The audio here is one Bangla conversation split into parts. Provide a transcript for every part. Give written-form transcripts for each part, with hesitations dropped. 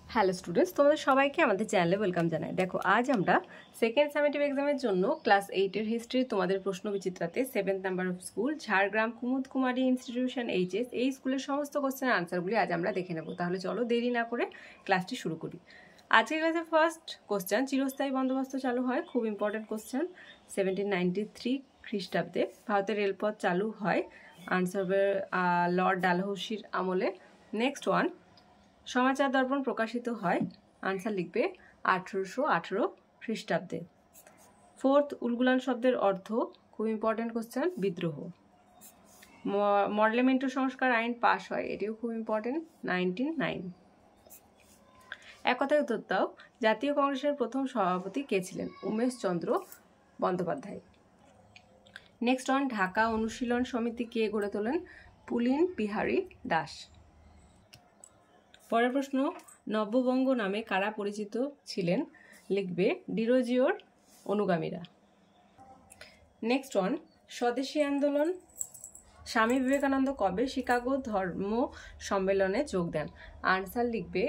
হ্যালো স্টুডেন্টস, তোমাদের সবাইকে আমাদের চ্যানেলে ওয়েলকাম জানাই। দেখো, আজ আমরা সেকেন্ড সামেটিভ এক্সামের জন্য ক্লাস 8-এর হিস্ট্রি তোমাদের প্রশ্ন বিচিত্রাতে 7th number of school Jhargram Kumud Kumari institution H S এই স্কুলের সমস্ত কোশ্চেনের আনসারগুলি আজ আমরা দেখে নেব। তাহলে চলো দেরি না করে ক্লাসটি শুরু করি। আজকের ক্লাসের ফার্স্ট কোশ্চেন, চিরস্থায়ী বন্দোবস্ত চালু হয়, খুব ইম্পর্টেন্ট কোশ্চেন। 1793 খ্রিস্টাব্দে ভারতের রেলপথ চালু হয়, আনসার হবে লর্ড ডালহৌসির আমলে। নেক্সট ওয়ান, সমাচার দর্পণ প্রকাশিত হয়, আনসার লিখবে 1818 খ্রিস্টাব্দে। ফোর্থ, উলগুলান শব্দের অর্থ, খুব ইম্পর্টেন্ট কোশ্চেন, বিদ্রোহ। মডেলমেন্টো সংস্কার আইন পাশ হয়, এটিও খুব ইম্পর্টেন্ট, 1909। এক কথায় উত্তর দাও, জাতীয় কংগ্রেসের প্রথম সভাপতি কে ছিলেন? উমেশ চন্দ্র বন্দ্যোপাধ্যায়। নেক্সট ওয়ান, ঢাকা অনুশীলন সমিতি কে গড়ে তোলেন? পুলিন বিহারী দাস। পরের প্রশ্ন, নব্যবঙ্গ নামে কারা পরিচিত ছিলেন? লিখবে ডিরোজিওর অনুগামীরা। নেক্সট ওয়ান, স্বদেশী আন্দোলন, স্বামী বিবেকানন্দ কবে শিকাগো ধর্ম সম্মেলনে যোগ দেন? আনসার লিখবে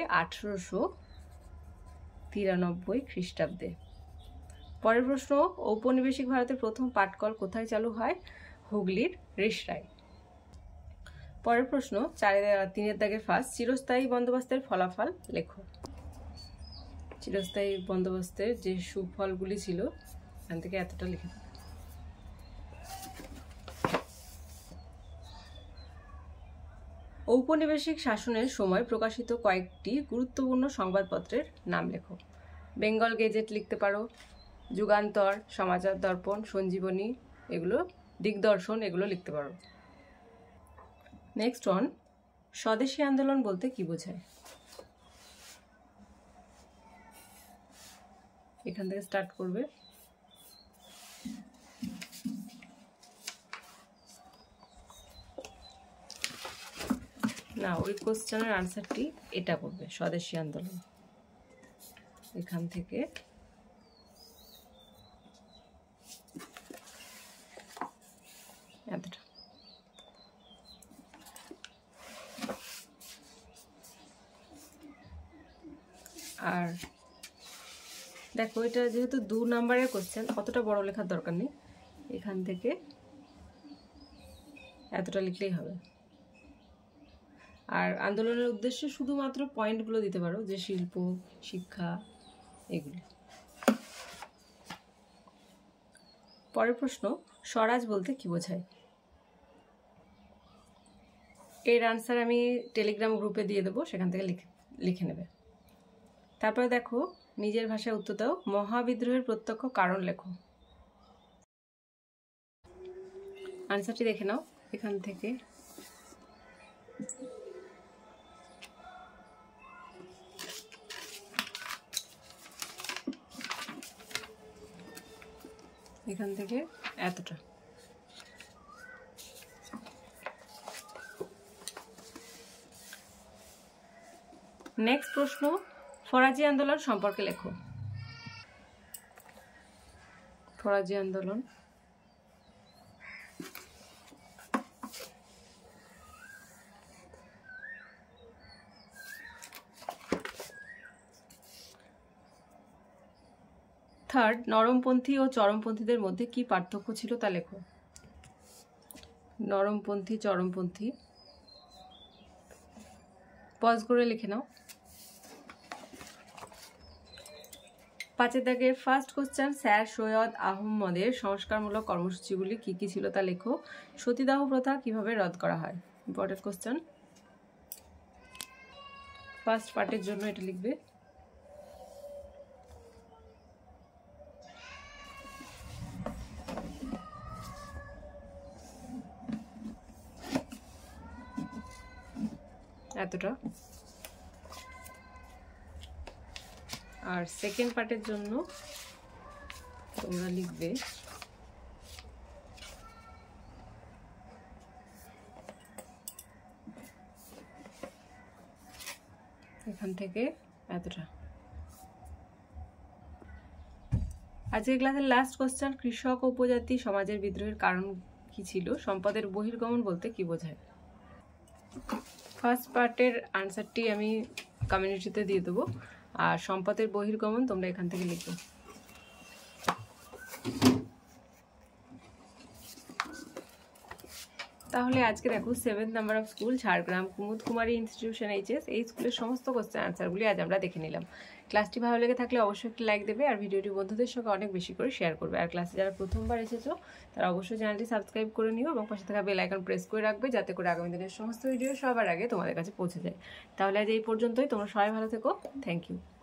1893 খ্রিস্টাব্দে। পরের প্রশ্ন, ঔপনিবেশিক ভারতের প্রথম পাটকল কোথায় চালু হয়? হুগলির রিষড়ায়। পরের প্রশ্ন, 3-এর দাগের ফার্স্ট, চিরস্থায়ী বন্দোবস্তের ফলাফল লেখো। চিরস্থায়ী বন্দোবস্তের যে সুফলগুলি ছিল এখান থেকে এতটা লিখে দেবে। ঔপনিবেশিক শাসনের সময় প্রকাশিত কয়েকটি গুরুত্বপূর্ণ সংবাদপত্রের নাম লেখো। বেঙ্গল গেজেট লিখতে পারো, যুগান্তর, সমাচার দর্পণ, সঞ্জীবনী, এগুলো দিগদর্শন, এগুলো লিখতে পারো। নেক্সট ওয়ান, স্বদেশী আন্দোলন বলতে কি বোঝায়? এখান থেকে স্টার্ট করবে। না, ওই কোশ্চেনের আনসারটি এটা করবে, স্বদেশী আন্দোলন। এখান থেকে এতটা। আর দেখো, এটা যেহেতু 2 নাম্বারের কোশ্চেন, অতটা বড় লেখার দরকার নেই, এখান থেকে এতটা লিখলেই হবে। আর আন্দোলনের উদ্দেশ্যে শুধুমাত্র পয়েন্টগুলো দিতে পারো, যে শিল্প, শিক্ষা, এগুলি। পরের প্রশ্ন, স্বরাজ বলতে কি বোঝায়? এর আনসার আমি টেলিগ্রাম গ্রুপে দিয়ে দেবো, সেখান থেকে লিখে নেবে। তারপরে দেখো, নিজের ভাষায় উত্তর দাও, মহাবিদ্রোহের প্রত্যক্ষ কারণ লেখো। আনসারটি দেখে নাও এখান থেকে। এখান থেকে এতটা। নেক্সট প্রশ্ন, ফরাজি আন্দোলন সম্পর্কে লেখো। ফরাজি আন্দোলন, থার্ড, নরমপন্থী ও চরমপন্থীদের মধ্যে কি পার্থক্য ছিল তা লেখো। নরমপন্থী, চরমপন্থী, পজ করে লিখে নাও। 5-এর দাগের ফার্স্ট কোশ্চেন, স্যার সৈয়দ আহমদের সংস্কারমূলক কর্মসূচিগুলি কি কি ছিল তা লেখো। সতীদাহ প্রথা কিভাবে রদ করা হয়? ইম্পর্টেন্ট কোশ্চেন, ফার্স্ট পার্টের জন্য এটা লিখবে। এতটা। আর সেকেন্ড পার্টের জন্য তোমরা লিখবে এখান থেকে এতটা। আজকের ক্লাসের লাস্ট কোশ্চেন, কৃষক ও উপজাতি সমাজের বিদ্রোহের কারণ কি ছিল? সম্পদের বহির্গমন বলতে কি বোঝায়? ফার্স্ট পার্টের আনসারটি আমি কমিউনিটিতে দিয়ে দেবো। আর সম্পদের বহির্গমন তোমরা এখান থেকে লিখো। তাহলে আজকে দেখো 7th number of school Jhargram Kumud Kumari institution H S এই স্কুলের সমস্ত কোশ্চেন আনসারগুলি আজ আমরা দেখে নিলাম। ক্লাসটি ভালো লেগে থাকলে অবশ্যই একটি লাইক দেবে আর ভিডিওটি বন্ধুদের সঙ্গে অনেক বেশি করে শেয়ার করবে। আর ক্লাসে যারা প্রথমবার এসেছো তারা অবশ্যই চ্যানেলটি সাবস্ক্রাইব করে নিও এবং পাশে থাকা বেল আইকন প্রেস করে রাখবে, যাতে করে আগামী দিনের সমস্ত ভিডিও সবার আগে তোমাদের কাছে পৌঁছে যায়। তাহলে আজ এই পর্যন্তই, তোমরা সবাই ভালো থেকো। Thank you.